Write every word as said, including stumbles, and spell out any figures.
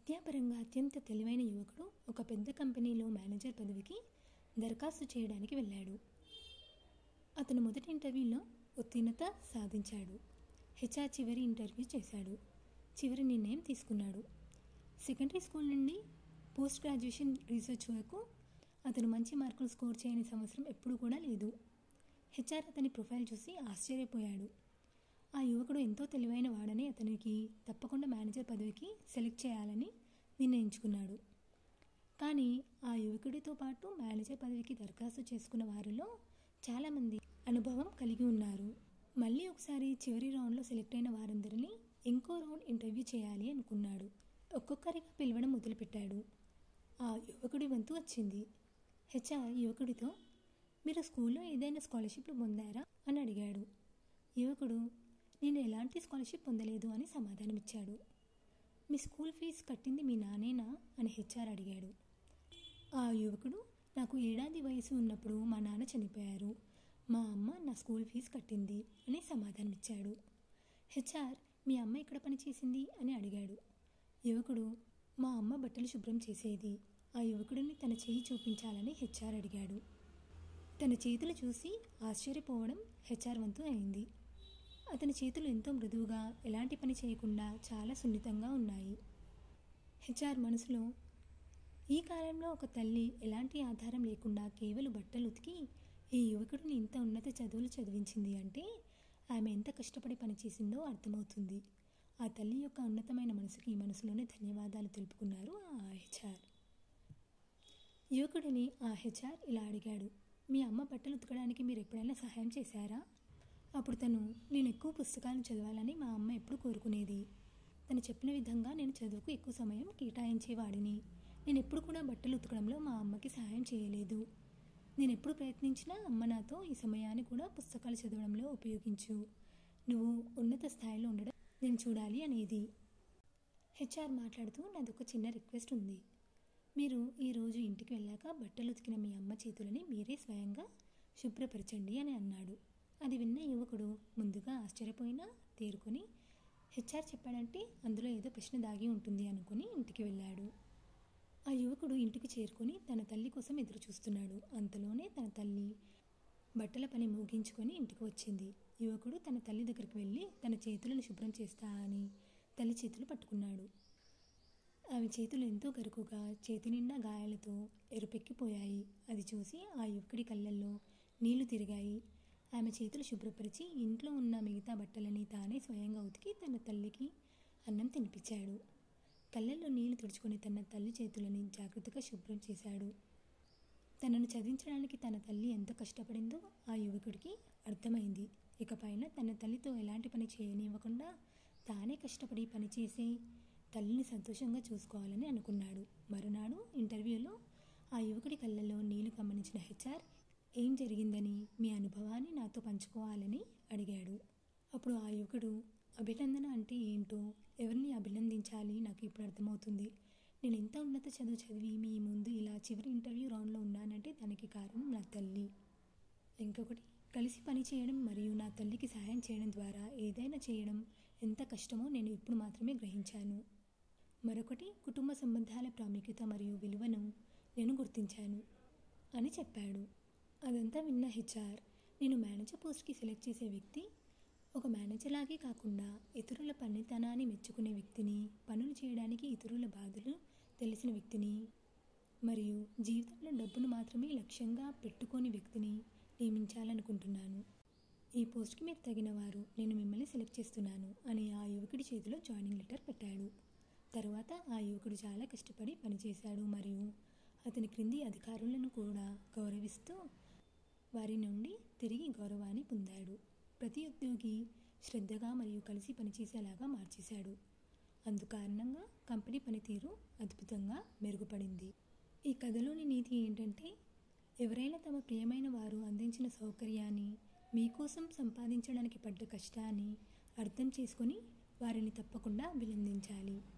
విద్యాపరంగా అత్యంత తెలివైన యువకుడు ఒక పెద్ద కంపెనీలో మేనేజర్ పదవికి దరఖాస్తు చేయడానికి వెళ్ళాడు. అతను మొదటి ఇంటర్వ్యూలో ఉత్తీర్ణత సాధించాడు. హెచ్ఆర్ చివరి ఇంటర్వ్యూ చేశాడు. చివరి నిర్ణయం తీసుకున్నాడు. సెకండరీ స్కూల్ నుండి పోస్ట్ గ్రాడ్యుయేషన్ రీసెర్చ్ వరకు అతను మంచి మార్కులు స్కోర్ చేయని సంవత్సరం ఎప్పుడు కూడా లేదు. హెచ్ఆర్ అతని ప్రొఫైల్ చూసి ఆశ్చర్యపోయాడు. ఆ యువకుడు ఎంతో తెలివైన వాడని, అతనికి తప్పకుండా మేనేజర్ పదవికి సెలెక్ట్ చేయాలని నిర్ణయించుకున్నాడు. కానీ ఆ యువకుడితో పాటు మేనేజర్ పదవికి దరఖాస్తు చేసుకున్న వారిలో చాలామంది అనుభవం కలిగి ఉన్నారు. మళ్ళీ ఒకసారి చివరి రౌండ్లో సెలెక్ట్ అయిన వారందరినీ ఇంకో రౌండ్ ఇంటర్వ్యూ చేయాలి అనుకున్నాడు. ఒక్కొక్కరిగా పిలవడం మొదలుపెట్టాడు. ఆ యువకుడి వంతు వచ్చింది. హెచ్ఆర్ యువకుడితో, మీరు స్కూల్లో ఏదైనా స్కాలర్షిప్లు పొందారా అని అడిగాడు. యువకుడు, నేను ఎలాంటి స్కాలర్షిప్ పొందలేదు అని సమాధానమిచ్చాడు. మీ స్కూల్ ఫీజు కట్టింది మీ నానేనా అని హెచ్ఆర్ అడిగాడు. ఆ యువకుడు, నాకు ఏడాది వయసు ఉన్నప్పుడు మా నాన్న చనిపోయారు. మా అమ్మ నా స్కూల్ ఫీజు కట్టింది అని సమాధానమిచ్చాడు. హెచ్ఆర్, మీ అమ్మ ఎక్కడ పనిచేసింది అని అడిగాడు. యువకుడు, మా అమ్మ బట్టలు శుభ్రం చేసేది. ఆ యువకుడిని తన చేయి చూపించాలని హెచ్ఆర్ అడిగాడు. తన చేతులు చూసి ఆశ్చర్యపోవడం హెచ్ఆర్ వంతు అయింది. అతని చేతులు ఎంతో మృదువుగా, ఎలాంటి పని చేయకుండా చాలా సున్నితంగా ఉన్నాయి. హెచ్ఆర్ మనసులో, ఈ కాలంలో ఒక తల్లి ఎలాంటి ఆధారం లేకుండా కేవలం బట్టలు ఉతికి ఈ యువకుడిని ఇంత ఉన్నత చదువులు చదివించింది అంటే ఆమె ఎంత కష్టపడి పనిచేసిందో అర్థమవుతుంది. ఆ తల్లి యొక్క ఉన్నతమైన మనసుకి ఈ మనసులోనే ధన్యవాదాలు తెలుపుకున్నారు ఆ హెచ్ఆర్. యువకుడిని ఆ హెచ్ఆర్ ఇలా అడిగాడు, మీ అమ్మ బట్టలు ఉతకడానికి మీరు ఎప్పుడైనా సహాయం చేశారా? అప్పుడు తను, నేను ఎక్కువ పుస్తకాలను చదవాలని మా అమ్మ ఎప్పుడు కోరుకునేది. తను చెప్పిన విధంగా నేను చదువుకు ఎక్కువ సమయం కేటాయించేవాడిని. నేను ఎప్పుడు కూడా బట్టలు ఉతకడంలో మా అమ్మకి సహాయం చేయలేదు. నేను ఎప్పుడు ప్రయత్నించినా అమ్మ నాతో, ఈ సమయాన్ని కూడా పుస్తకాలు చదవడంలో ఉపయోగించు, నువ్వు ఉన్నత స్థాయిలో ఉండడం నేను చూడాలి అనేది. హెచ్ఆర్ మాట్లాడుతూ, నాదొక చిన్న రిక్వెస్ట్ ఉంది. మీరు ఈరోజు ఇంటికి వెళ్ళాక బట్టలు ఉతికిన మీ అమ్మ చేతులని మీరే స్వయంగా శుభ్రపరచండి అని అన్నాడు. అది విన్న యువకుడు ముందుగా ఆశ్చర్యపోయినా తేరుకొని, హెచ్ఆర్ చెప్పాడంటే అందులో ఏదో ప్రశ్న దాగి ఉంటుంది అనుకుని ఇంటికి వెళ్ళాడు. ఆ యువకుడు ఇంటికి చేరుకొని తన తల్లి కోసం ఎదురు చూస్తున్నాడు. అంతలోనే తన తల్లి బట్టల పని ముగించుకొని ఇంటికి వచ్చింది. యువకుడు తన తల్లి దగ్గరికి వెళ్ళి తన చేతులను శుభ్రం చేస్తా అని తల్లి చేతులు పట్టుకున్నాడు. ఆమె చేతులు ఎంతో గరుకుగా, చేతి నిండా గాయాలతో ఎరుపెక్కిపోయాయి. అది చూసి ఆ యువకుడి కళ్ళల్లో నీళ్లు తిరిగాయి. ఆమె చేతులు శుభ్రపరిచి ఇంట్లో ఉన్న మిగతా బట్టలని తానే స్వయంగా ఉతికి తన తల్లికి అన్నం తినిపించాడు. కళ్ళల్లో నీళ్లు తుడుచుకొని తన తల్లి చేతులని జాగ్రత్తగా శుభ్రం చేశాడు. తనను చదివించడానికి తన తల్లి ఎంత కష్టపడిందో ఆ యువకుడికి అర్థమైంది. ఇకపైన తన తల్లితో ఎలాంటి పని చేయనివ్వకుండా తానే కష్టపడి పనిచేసి తల్లిని సంతోషంగా చూసుకోవాలని అనుకున్నాడు. మరునాడు ఇంటర్వ్యూలో ఆ యువకుడి కళ్ళల్లో నీళ్లు గమనించిన హెచ్ఆర్, ఏం జరిగిందని మీ అనుభవాన్ని నాతో పంచుకోవాలని అడిగాడు. అప్పుడు ఆ యువకుడు, అభినందన అంటే ఏంటో, ఎవరిని అభినందించాలి నాకు ఇప్పుడు అర్థమవుతుంది. నేను ఎంత ఉన్నత చదువు చదివి మీ ముందు ఇలా చివరి ఇంటర్వ్యూ రౌండ్లో ఉన్నానంటే దానికి కారణం నా తల్లి. ఇంకొకటి, కలిసి పని చేయడం మరియు నా తల్లికి సహాయం చేయడం ద్వారా ఏదైనా చేయడం ఎంత కష్టమో నేను ఇప్పుడు మాత్రమే గ్రహించాను. మరొకటి, కుటుంబ సంబంధాల ప్రాముఖ్యత మరియు విలువను నేను గుర్తించాను అని చెప్పాడు. అదంతా విన్న హెచ్ఆర్, నేను మేనేజర్ పోస్ట్కి సెలెక్ట్ చేసే వ్యక్తి ఒక మేనేజర్ లాగే కాకుండా ఇతరుల పనితనాన్ని మెచ్చుకునే వ్యక్తిని, పనులు చేయడానికి ఇతరుల బాధలు తెలిసిన వ్యక్తిని మరియు జీవితంలో డబ్బును మాత్రమే లక్ష్యంగా పెట్టుకోని వ్యక్తిని నియమించాలనుకుంటున్నాను. ఈ పోస్ట్కి మీరు తగినవారు, నేను మిమ్మల్ని సెలెక్ట్ చేస్తున్నాను అని ఆ యువకుడి చేతిలో జాయినింగ్ లెటర్ పెట్టాడు. తర్వాత ఆ యువకుడు చాలా కష్టపడి పనిచేశాడు మరియు అతని క్రింది అధికారులను కూడా గౌరవిస్తూ వారి నుండి తిరిగి గౌరవాన్ని పొందాడు. ప్రతి ఉద్యోగి శ్రద్ధగా మరియు కలిసి పనిచేసేలాగా మార్చేశాడు. అందుకారణంగా కంపెనీ పనితీరు అద్భుతంగా మెరుగుపడింది. ఈ కథలోని నీతి ఏంటంటే, ఎవరైనా తమ ప్రియమైన వారు అందించిన సౌకర్యాన్ని, మీకోసం సంపాదించడానికి పడ్డ కష్టాన్ని అర్థం చేసుకొని వారిని తప్పకుండా అభినందించాలి.